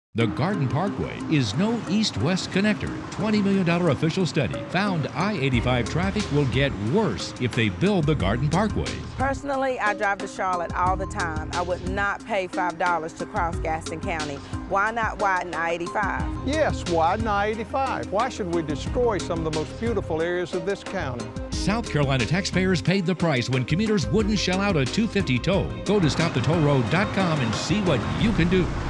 The Garden Parkway is no east-west connector. $20 million official study found I-85 traffic will get worse if they build the Garden Parkway. Personally, I drive to Charlotte all the time. I would not pay $5 to cross Gaston County. Why not widen I-85? Yes, widen I-85. Why should we destroy some of the most beautiful areas of this county? South Carolina taxpayers paid the price when commuters wouldn't shell out a $2.50 toll. Go to stopthetollroad.com and see what you can do.